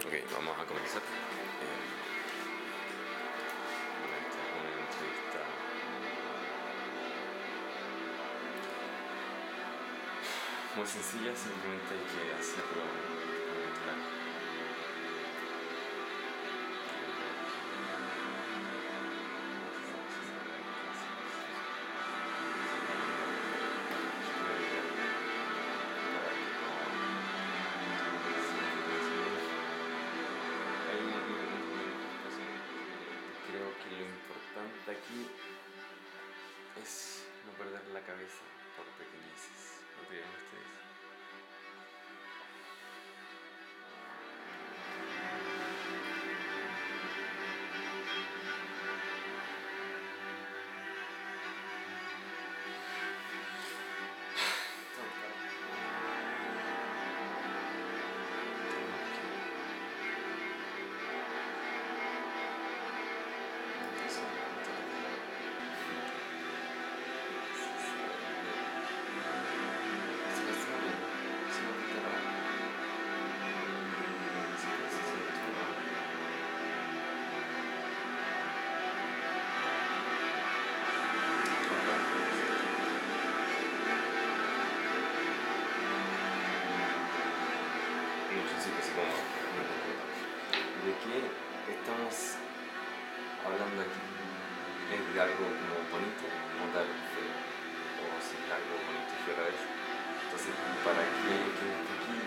Ok, vamos a comenzar. Bueno, esta es una entrevista muy sencilla, simplemente hay que hacerlo natural. Creo que lo importante aquí es no perder la cabeza por pequeñeces. ¿No creen ustedes? ¿De qué estamos hablando aquí? ¿Es de algo como bonito, como de algo feo? ¿O si es algo bonito y feo a la vez? Entonces, para quien esté aquí